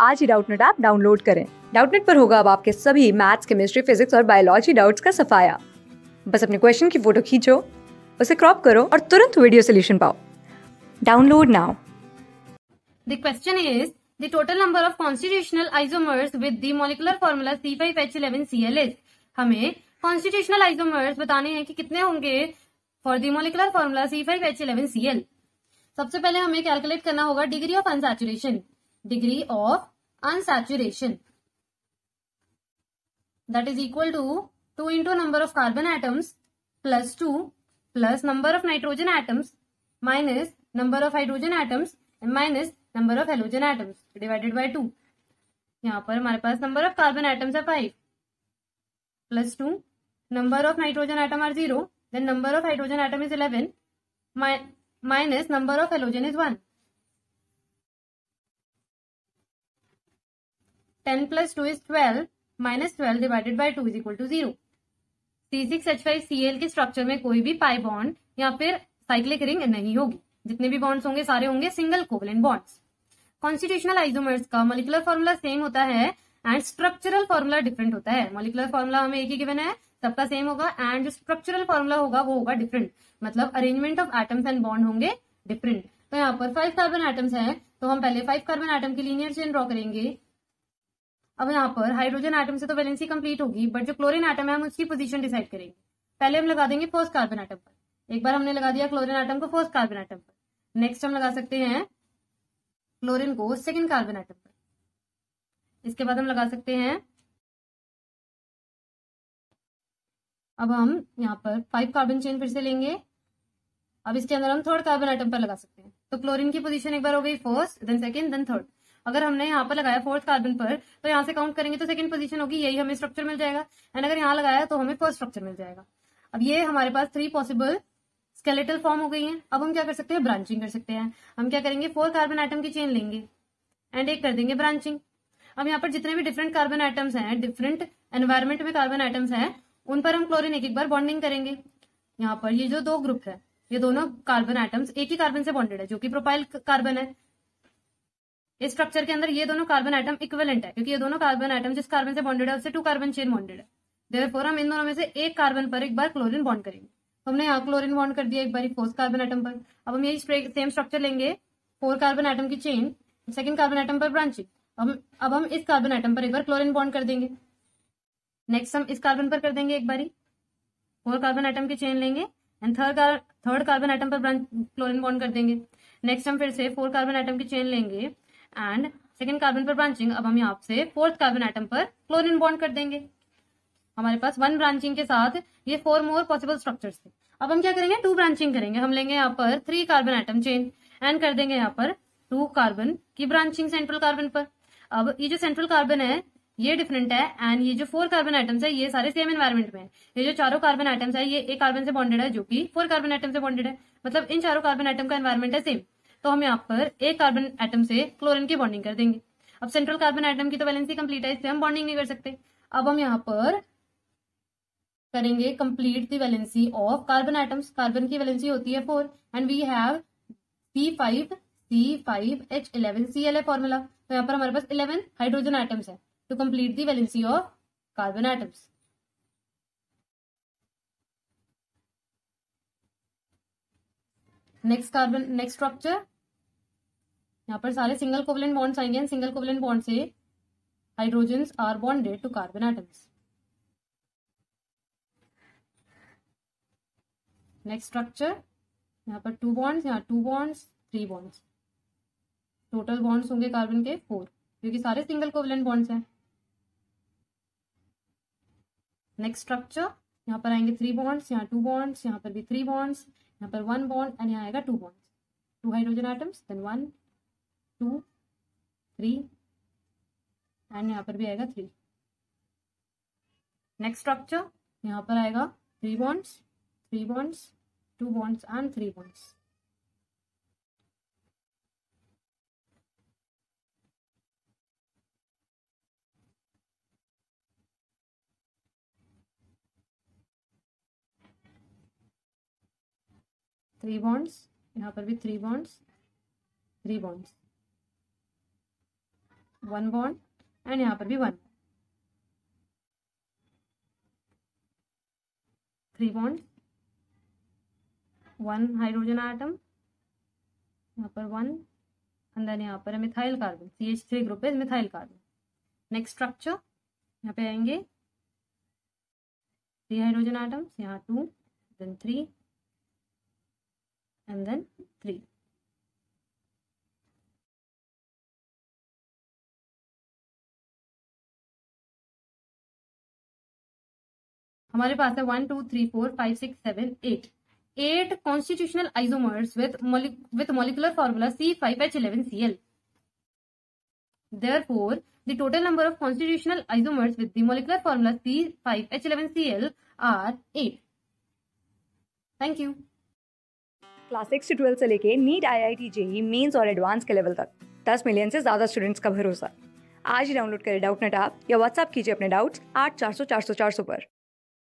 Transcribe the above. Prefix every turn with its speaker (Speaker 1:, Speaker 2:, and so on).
Speaker 1: आज ही Doubtnut app download करें। डाउटनेट पर होगा अब आपके सभी मैथ्स, केमिस्ट्री, फिजिक्स और बायोलॉजी डाउट्स का सफाया। बस अपने क्वेश्चन की फोटो खींचो, उसे क्रॉप करो और तुरंत वीडियो सोल्यूशन पाओ। Download now.
Speaker 2: The question is the total number of constitutional isomers with the molecular formula C5H11Cl is। हमें constitutional isomers बताने हैं कि कितने होंगे for the molecular formula C5H11Cl। सबसे पहले हमें कैलकुलेट करना होगा degree of unsaturation. Degree of unsaturation that is equal to 2 into number of carbon atoms plus 2 plus number of nitrogen atoms minus number of hydrogen atoms and minus number of halogen atoms divided by 2। यहाँ पर हमारे पास number of carbon atoms है 5 plus 2 number of nitrogen atom are 0 then number of hydrogen atom is 11 minus number of halogen is 1। 10 plus 2 is 12 minus 12 divided by 2 is equal to 0। C6H5Cl के structure में कोई भी pi bond या फिर cyclic ring नहीं होगी। जितने भी बॉन्ड्स होंगे सारे होंगे single covalent bonds. Constitutional isomers का मॉलिक्यूलर फॉर्मूला सेम होता है एंड स्ट्रक्चरल फॉर्मूला डिफरेंट होता है। मॉलिक्यूलर फॉर्मूला हमें एक ही गिवन है, सबका सेम होगा एंड जो स्ट्रक्चरल फॉर्मूला होगा वो होगा डिफरेंट, मतलब arrangement of atoms and bond होंगे डिफरेंट। तो यहाँ पर 5 कार्बन एटम्स है तो हम पहले 5 कार्बन एटम की लीनियर चेन ड्रॉ करेंगे। अब यहाँ पर हाइड्रोजन एटम से तो वैलेंसी कंप्लीट होगी बट जो क्लोरीन एटम है हम उसकी पोजीशन डिसाइड करेंगे। पहले हम लगा देंगे फर्स्ट कार्बन एटम पर। एक बार हमने लगा दिया क्लोरीन एटम को फर्स्ट कार्बन एटम पर, नेक्स्ट हम लगा सकते हैं क्लोरीन को सेकंड कार्बन एटम पर। इसके बाद हम लगा सकते हैं, अब हम यहाँ पर 5 कार्बन चेन फिर से लेंगे। अब इसके अंदर हम थर्ड कार्बन एटम पर लगा सकते हैं। तो क्लोरीन की पोजीशन एक बार हो गई first, then second, then third. अगर हमने यहाँ पर लगाया फोर्थ कार्बन पर तो यहाँ से काउंट करेंगे तो सेकंड पोजीशन होगी, यही हमें स्ट्रक्चर मिल जाएगा। एंड अगर यहाँ लगाया तो हमें फर्स्ट स्ट्रक्चर मिल जाएगा। अब ये हमारे पास 3 पॉसिबल स्केलेटल फॉर्म हो गई है। अब हम क्या कर सकते हैं, ब्रांचिंग कर सकते हैं। हम क्या करेंगे, 4 कार्बन एटम की चेन लेंगे एंड एक कर देंगे ब्रांचिंग। अब यहाँ पर जितने भी डिफरेंट कार्बन एटम्स हैं, डिफरेंट एनवायरमेंट में कार्बन एटम्स हैं, उन पर हम क्लोरीन एक एक बार बॉन्डिंग करेंगे। यहाँ पर ये जो 2 ग्रुप है, ये दोनों कार्बन एटम्स एक ही कार्बन से बॉन्डेड है जो कि प्रोपाइल कार्बन है। इस स्ट्रक्चर के अंदर ये दोनों कार्बन एटम इक्विवेलेंट है क्योंकि ये दोनों कार्बन एटम जिस कार्बन से बॉन्डेड है उससे 2 कार्बन चेन बॉन्डेड है। देयरफॉर हम इन दोनों में से एक कार्बन पर एक बार क्लोरीन बॉन्ड करेंगे। तो हमने यहाँ क्लोरीन बॉन्ड कर दिया एक बार फोर्थ कार्बन एटम पर। अब हम यही सेम स्ट्रक्चर लेंगे, 4 कार्बन एटम की चेन, सेकंड कार्बन एटम पर ब्रांचिंग। अब हम इस कार्बन एटम पर एक बार क्लोरीन बॉन्ड कर देंगे। नेक्स्ट हम इस कार्बन पर कर देंगे एक बारी 4 कार्बन एटम की चेन लेंगे एंड थर्ड कार्बन एटम पर क्लोरीन बॉन्ड कर देंगे। नेक्स्ट हम फिर से 4 कार्बन एटम की चेन लेंगे एंड सेकंड कार्बन पर ब्रांचिंग। अब हम यहाँ से फोर्थ कार्बन एटम पर क्लोरीन बॉन्ड कर देंगे। हमारे पास 1 ब्रांचिंग के साथ ये 4 मोर पॉसिबल स्ट्रक्चर्स थे। अब हम क्या करेंगे, 2 ब्रांचिंग करेंगे। हम लेंगे यहाँ पर 3 कार्बन एटम चेन एंड कर देंगे यहाँ पर 2 कार्बन की ब्रांचिंग सेंट्रल कार्बन पर। अब ये जो सेंट्रल कार्बन है ये डिफरेंट है एंड ये जो 4 कार्बन एटम्स है ये सारे सेम एनवायरमेंट में है। ये जो चारों कार्बन एटम्स है ये एक कार्बन से बॉन्डेड है जो कि 4 कार्बन एटम से बॉन्डेड है, मतलब इन चारों कार्बन एटम का एनवायरमेंट है सेम। तो हम यहाँ पर एक कार्बन एटम से क्लोरीन की बॉन्डिंग कर देंगे। अब सेंट्रल कार्बन एटम की तो वैलेंसी कंप्लीट है, इससे हम बॉन्डिंग नहीं कर सकते। अब हम यहाँ पर करेंगे complete the valency of carbon atoms. Carbon की वैलेंसी होती है 4 एंड वी हैव C5H11Cl है फॉर्मूला। तो यहाँ पर हमारे पास 11 हाइड्रोजन एटम्स है to complete the valency of carbon atoms. Next structure, यहाँ पर सारे सिंगल कोवेलेंट बॉन्ड्स आएंगे। सिंगल कोवेलेंट बॉन्ड से hydrogens are bonded to carbon atoms. Next structure, यहाँ पर 2 बॉन्ड्स, यहाँ 2 बॉन्ड्स, 3 बॉन्ड्स। टोटल बॉन्ड्स होंगे कार्बन के 4 क्योंकि सारे सिंगल कोवेलेंट बॉन्ड्स हैं। नेक्स्ट स्ट्रक्चर, यहाँ पर आएंगे 3 बॉन्ड्स, यहाँ 2 बॉन्ड्स, यहाँ पर भी 3 बॉन्ड्स, यहाँ पर 1 बॉन्ड एंड यहाँ आएगा 2 bonds, 2 hydrogen atoms, then 1 2 3 and यहाँ पर भी आएगा 3। नेक्स्ट स्ट्रक्चर, यहाँ पर आएगा 3 bonds, 3 bonds, 2 bonds and 3 bonds. Three bonds, यहाँ पर भी 3 बॉन्ड्स, 3 बॉन्ड्स। 1 बॉन्ड एंड यहाँ पर भी 1, 3 बॉन्ड, 1 हाइड्रोजन आटम, यहाँ पर 1 एंड देन यहाँ पर मिथाइल कार्बन, CH3 ग्रुप है मिथाइल कार्बन। नेक्स्ट स्ट्रक्चर यहाँ पे आएंगे 3 हाइड्रोजन आटम्स, यहाँ 2 देन 3 एंड देन 3। हमारे पास है 1 2 3 4 5 6 7 8 constitutional isomers with molecular formula C5H11Cl. Therefore, the total number of constitutional isomers with the molecular formula C5H11Cl are 8. Thank you.
Speaker 1: Class 6 से 12 से लेके NEET, IIT, JEE mains और advance के level तक 10 million से ज़्यादा स्टूडेंट्स का भरोसा। आज ही डाउनलोड करें डाउटनेट ऐप या व्हाट्सएप कीजिए अपने डाउट्स 8400 400 400 पर।